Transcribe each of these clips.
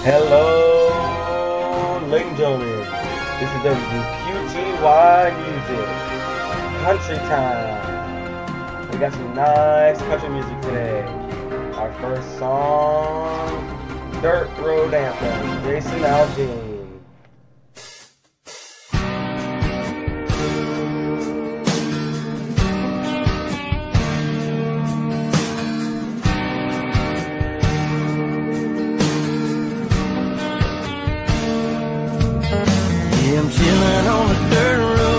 Hello, ladies and gentlemen. This is WQTY Music Country time. We got some nice country music today. Our first song, Dirt Road Anthem, Jason Aldean. I'm chillin' on the dirt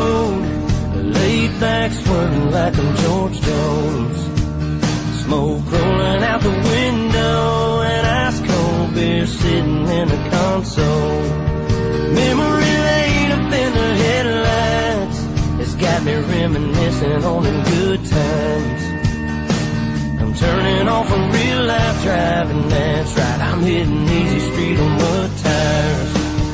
road, laid back swerving like I'm George Jones. Smoke rolling out the window and ice cold beer sitting in the console. Memory laid up in the headlights, it's got me reminiscing on them good times. I'm turning off a real life driving, that's right, I'm hitting easy street on mud tires.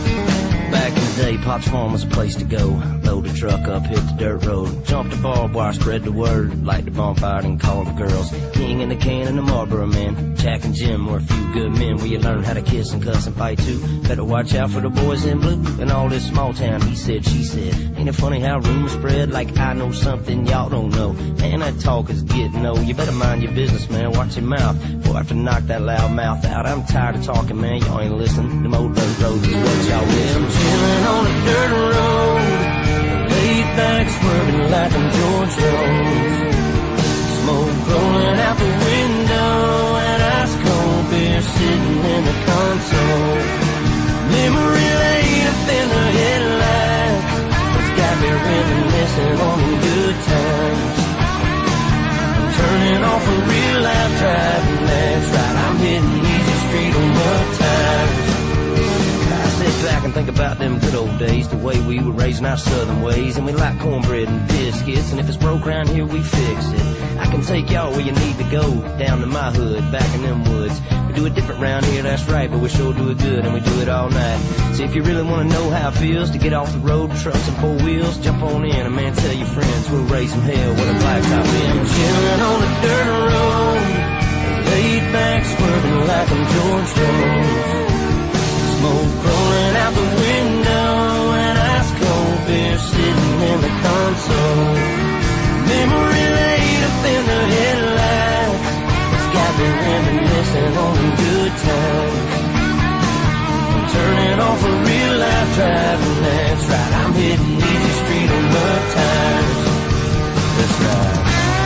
Back in the day, Pop's Farm was a place to go. Load the truck up, hit the dirt road, jump the barbed wire, spread the word, light the bonfire and call the girls. King in the can and the Marlboro man, Jack and Jim were a few good men where you learn how to kiss and cuss and fight too. Better watch out for the boys in blue and all this small town he said, she said. Ain't it funny how rumors spread like I know something y'all don't know? Man, that talk is getting old. You better mind your business, man, watch your mouth before I have to knock that loud mouth out. I'm tired of talking, man, y'all ain't listening. Them old dirt roads is what y'all with. I'm chillin' on a dirt road, laid back swerving like I'm George Jones. Smoke rolling out the window and ice cold beer sitting in the console. Memory laid up in the headlights, it's got me reminiscing on the good times. I'm turning off a real life driving, that's right, I'm hitting easy street on mud tires. I sit back and think about them good old days, the way we were raising our southern ways, and we like cornbread and biscuits, and if it's broke around here we fix it. I can take y'all where you need to go, down to my hood, back in them woods. We do it different round here, that's right, but we sure do it good, and we do it all night. So if you really want to know how it feels to get off the road, trucks and four wheels, jump on in, and man, tell your friends we'll raise some hell with a blacktop in. Chillin' on the dirt road, laid back swerving like I'm George Jones. Smoke rolling out the window and ice cold beer sitting in the console. Memory laid up in the headlights, it's got me reminiscing on the good times. I'm turning off a real life driving, that's right, I'm hitting easy street on mud tires. That's right.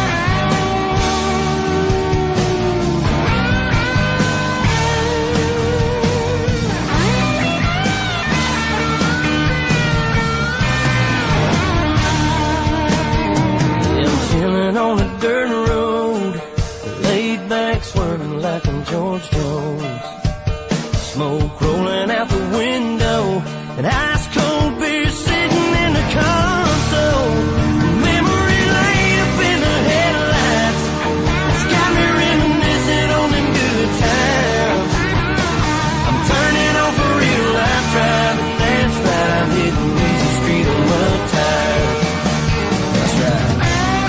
On a dirt road, laid back swerving like I'm George Jones. Smoke rolling out the window and ice cold beer sitting in the console. Memory laid up in the headlights, it's got me reminiscing on them good times. I'm turning off a real life driving, that's right, I'm hitting easy street on mud tires. That's right.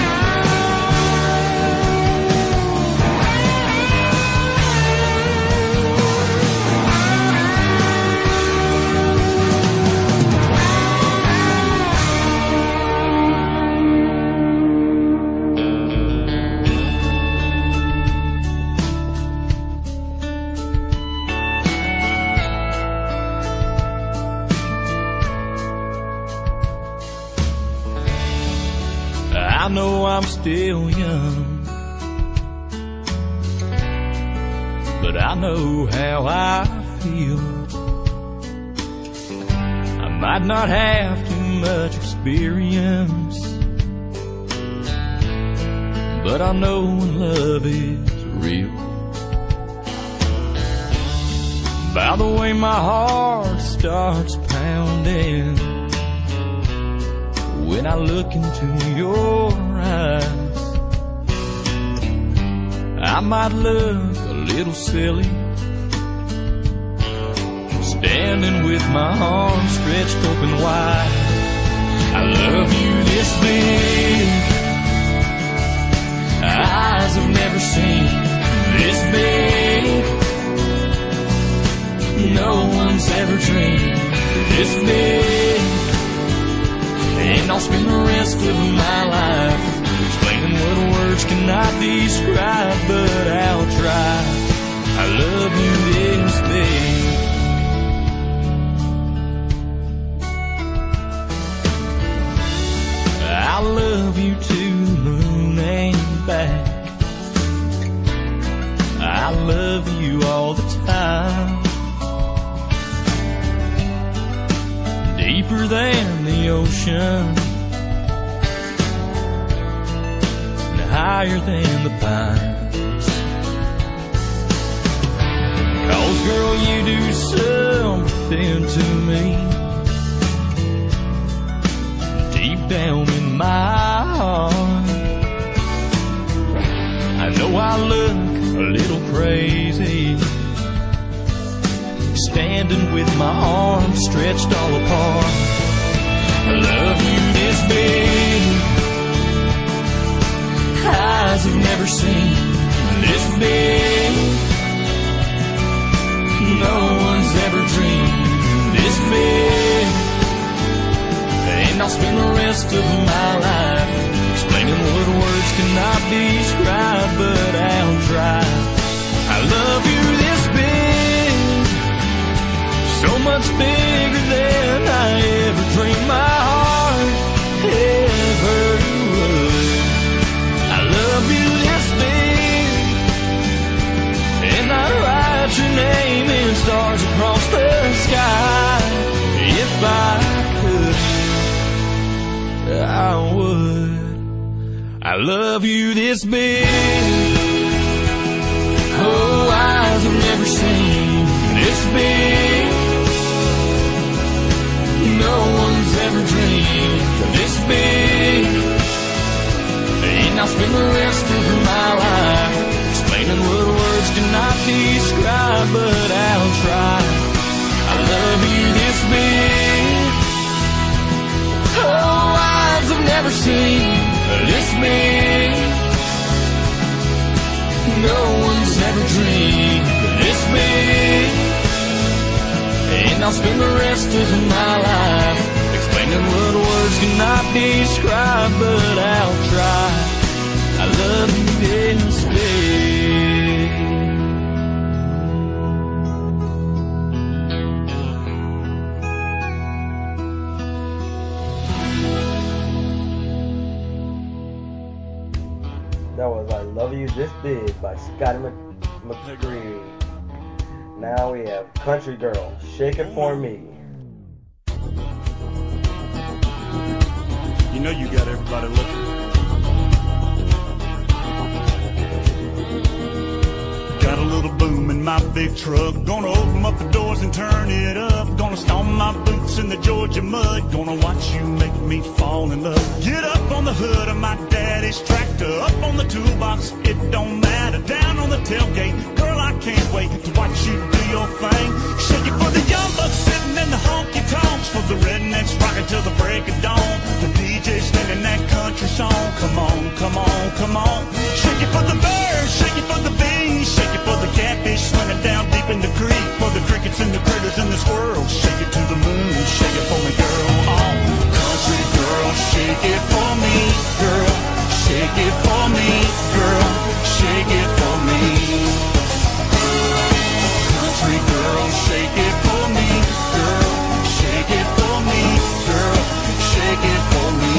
I know I'm still young, but I know how I feel. I might not have too much experience, but I know when love is real. By the way my heart starts pounding when I look into your eyes. I might look a little silly, standing with my arms stretched open wide. I love you this big, eyes have never seen this big. No love you all the time. Deeper than the ocean, and higher than the pines. 'Cause girl, you do something to me deep down in my heart. I know I look a little crazy, standing with my arms stretched all apart. I love you this big, eyes have never seen this big. No one's ever dreamed this big. And I'll spend the rest of my life explaining what words cannot describe, but I'll try. I love you this big, so much bigger than I ever dreamed my heart ever would. I love you this big, and I'd write your name in stars across the sky. If I could, I would. I love you this big. Oh, eyes have never seen this big. No one's ever dreamed this big. And I'll spend the rest of my life explaining what words cannot describe, but I'll try. I love you this big. Oh, eyes have never seen this big. No one's ever dreamed this big. And I'll spend the rest of my life explaining what words cannot describe, but I'll try. I love you this big. That was I Love You This Big by Scotty McCree. Now we have Country Girl, Shake It For Me. You know you got everybody looking. Got a little boom in my big truck. Gonna open up the doors and turn it up. Gonna stomp my boots in the Georgia mud. Gonna watch you make me fall in love. Get up on the hood of my daddy's tractor. Up on the toolbox, it don't matter. Down on the tailgate, girl, I can't wait to watch you do your thing. Shake it for the young bucks sitting in the honky-tonks. For the rednecks rocking till the break of dawn. The DJ spinning that country song. Come on, come on, come on. Shake it for the birds, shake it for the bees. Shake it for the catfish swimming down deep in the creek. For the crickets and the critters and the squirrels. Shake it to the moon, shake it for me, girl. Oh, country girl, shake it for me, girl. Shake it for me, girl. Shake it for me. Country girl, shake it for me, girl. Shake it for me, girl. Shake it for me.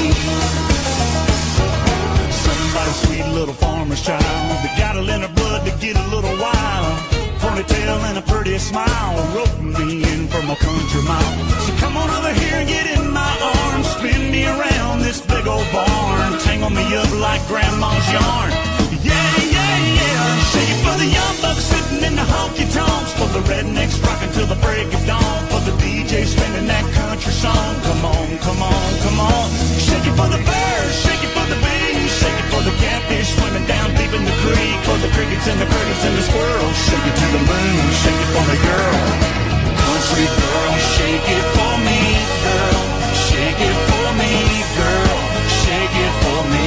Somebody's sweet little farmer's child. They got a in her blood to get a little wild. Ponytail and a pretty smile, roping me in from a country mile. So come on over here and get in my arms. Spin me around this big old barn. Tangle me up like grandma's yarn. Yeah, yeah, yeah. Shake it for the young bucks sitting in the honky-tonks. For the rednecks rocking till the break of dawn. For the DJ spinning that country song. Come on, come on, come on. Shake it for the birds, shake it for the bees. Shake it for the catfish swimming down deep in the creek. For the crickets and the critters and the squirrels. Shake it to the moon, shake it for me, girl. Country girl, shake it for me, girl. Shake it for me, girl. Shake it for me.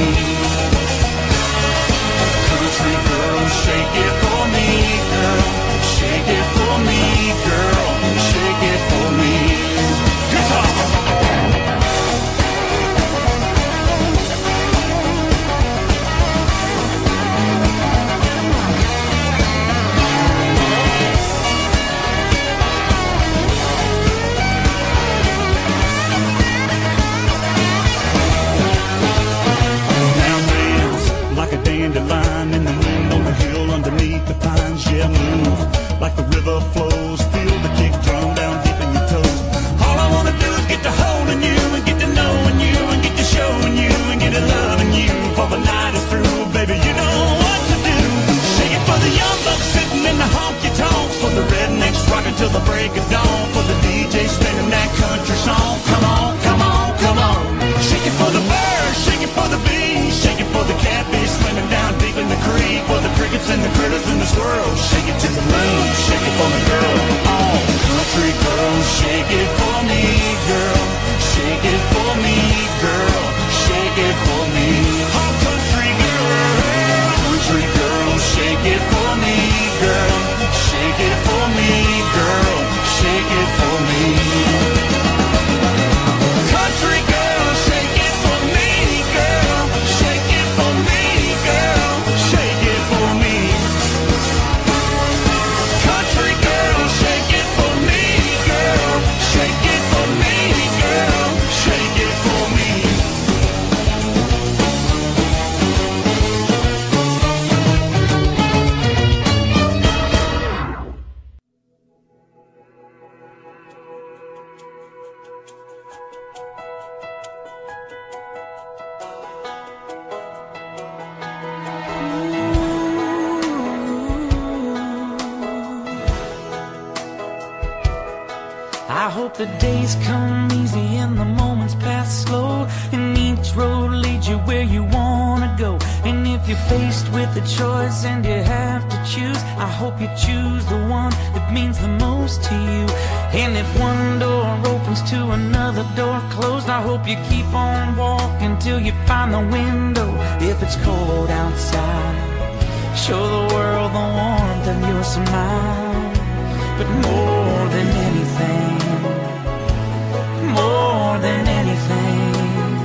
Country girl, shake it for me, girl. Shake it for me, girl. Shake it for me. Guitar. like the river flows. Feel the kick drum down deep in your toes. All I wanna do is get to holding you and get to knowing you and get to showing you and get to loving you before the night is through. Baby, you know what to do. Shake it for the young bucks sitting in the honky-tonks, for the rednecks rocking till the break of dawn, for the DJ spinning that country song. Come on, come on, come on. Shake it for the birds, shake it for the bees, shake it for the catfish swimming down deep in the creek, for the crickets and the critters and the squirrels. Shake it to the moon, shake it for me, girl. Oh, country girl, shake it for me, girl. Shake it for me, girl. Shake it for me. Oh, country girl, shake it for me, girl. Shake it for me, girl. Shake it for me. Country girl, shake it for me, girl. Shake it for me, girl. Shake it for me. Country girl, shake it for me, girl. Shake it for me, girl. Shake it for me. I hope the days come easy and the moments pass slow, and each road leads you where you wanna go. And if you're faced with a choice and you have to choose, I hope you choose the one that means the most to you. And if one door opens to another door closed, I hope you keep on walking till you find the window. If it's cold outside, show the world the warmth of your smile. But more than anything, more than anything,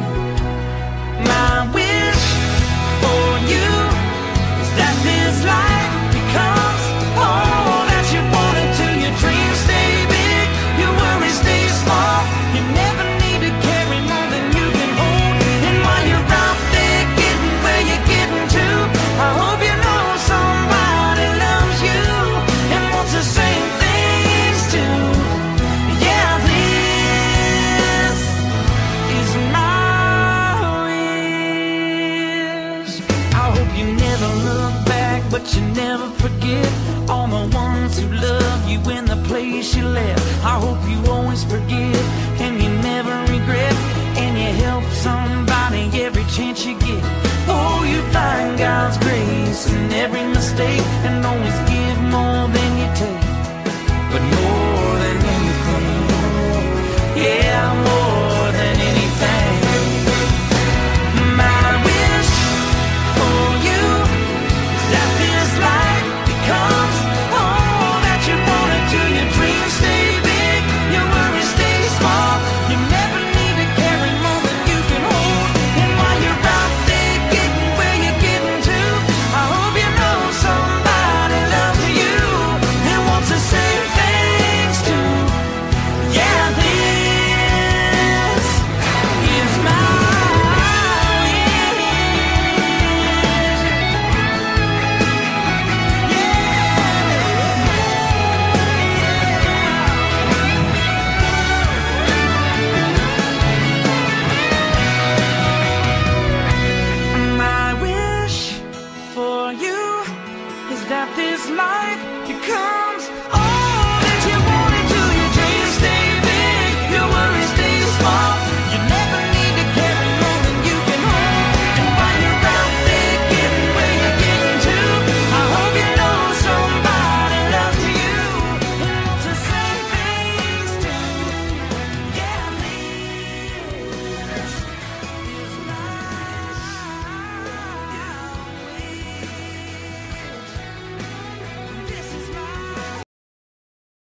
my wish for you is that this life becomes all that you wanted to. Your dreams stay big, your worries stay small. You never need to carry more than you can hold. And while you're out there getting where you're getting to, I hope you know somebody loves you and wants the same things too. Yeah, this is my wish. I hope you never look back, but you never forget all the ones who love you in the place you left. I hope you always forgive and you never regret, and you help somebody every chance you get. Oh, you find God's grace in every mistake and always